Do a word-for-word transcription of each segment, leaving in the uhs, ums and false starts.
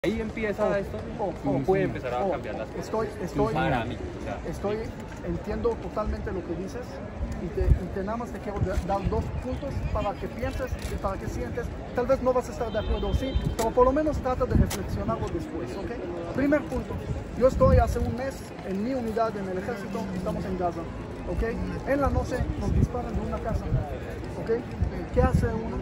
Ahí empieza Oh, esto, oh, ¿cómo oh, puede empezar a oh, cambiar las cosas? Estoy, estoy, Para mí, o sea, estoy, entiendo totalmente lo que dices y te, y te nada más te quiero da- dar dos puntos para que pienses y para que sientes. Tal vez no vas a estar de acuerdo, sí, pero por lo menos trata de reflexionarlo después, ¿ok? Primer punto, yo estoy hace un mes en mi unidad en el ejército, estamos en Gaza, ¿ok? En la noche nos disparan de una casa, ¿ok? ¿Qué hace uno?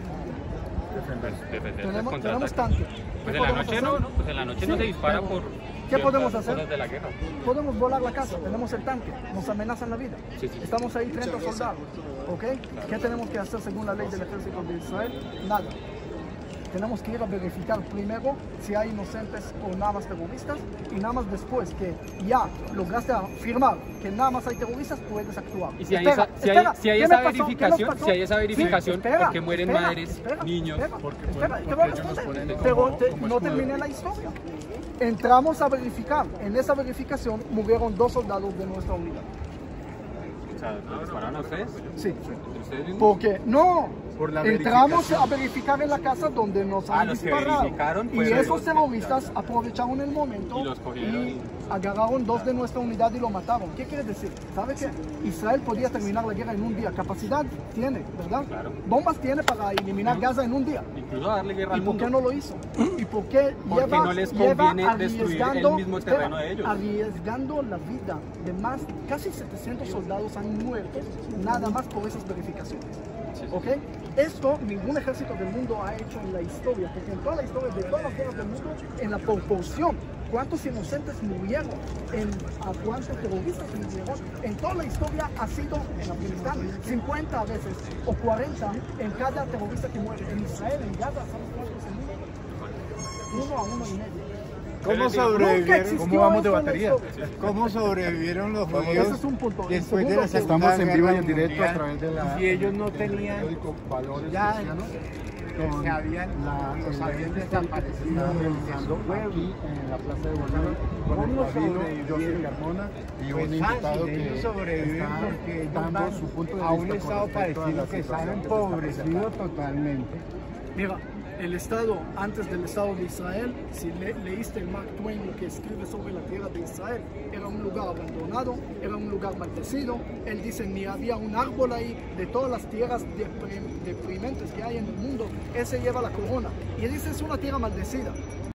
defender Tenemos, contra tenemos ataques. tanque. Pues ¿Qué en la podemos noche no, hacer? no, pues en la noche Sí, no se dispara pero por ¿qué ciertas podemos hacer? cosas de la guerra. Podemos volar la casa, tenemos el tanque, nos amenazan la vida. Sí, sí. Estamos ahí treinta soldados, ¿ok? ¿Qué tenemos que hacer según la ley del ejército de Israel? Nada. Tenemos que ir a verificar primero si hay inocentes o nada más terroristas y nada más después que ya lograste afirmar que nada más hay terroristas, puedes actuar. Y si hay Espera, esa, si hay, espera, si hay ¿qué esa me pasó? ¿Qué nos verificación, pasó? si hay esa verificación, Sí, espera, ¿por qué mueren espera, madres, espera, niños? espera, Porque, espera, porque te voy a ellos nos responder. ponen Te voy- como- te- como no escudo. terminé la historia. Entramos a verificar. En esa verificación murieron dos soldados de nuestra unidad. O sea, ¿le dispararon a ustedes? Sí. ¿Entre ustedes mismos? Porque no, Por la entramos verificación. a verificar en la casa donde nos Ah, han los que disparado. verificaron Y fueron esos los- terroristas aprovecharon el momento Y los cogieron. y agarraron dos de nuestra unidad y lo mataron. ¿Qué quiere decir? ¿Sabe qué? Israel podía terminar la guerra en un día. Capacidad tiene, ¿verdad? Claro. Bombas tiene para eliminar Gaza en un día. Incluso darle guerra ¿Y al por mundo. qué no lo hizo? ¿Y por qué Porque lleva, no les lleva conviene destruir el arriesgando- mismo espera, terreno de ellos. arriesgando la vida de más, casi setecientos soldados han muerto nada más por esas verificaciones? Sí, sí. ¿Ok? Esto ningún ejército del mundo ha hecho en la historia, porque en toda la historia de todas las guerras del mundo, en la proporción, cuántos inocentes murieron, en, a cuántos terroristas murieron, en toda la historia ha sido en Afganistán cincuenta veces o cuarenta en cada terrorista que muere. En Israel, en Gaza, ¿sabes cuántos se mueren? Uno a uno y medio. ¿Cómo Nunca sobrevivieron? existió ¿Cómo vamos de esto en la batería? historia. ¿Cómo sobrevivieron los judíos Ese es un punto. El después de la segundo, Segunda Estamos en vivo y en Guerra directo a Mundial? través de la Si ellos no del tenían, periódico Valores ya Cristianos, se habían, la, los el habían evento desaparecido está de realizando su pueblo. aquí en la Plaza de Bolívar con el ¿Cómo rabino sobrevivieron? José Carmona y Pues un invitado fácil, que ellos sobreviven está porque ellos dando van su punto de a un vista estado con respecto a la parecido que situación están que se está empobrecido presentando. totalmente. Mira, el Estado, antes del Estado de Israel, si le- leíste el Mark Twain, lo que escribe sobre la tierra de Israel, era un lugar abandonado, era un lugar maldecido. Él dice, ni había un árbol ahí, de todas las tierras deprim- deprimentes que hay en el mundo, ese lleva la corona. Y él dice, es una tierra maldecida.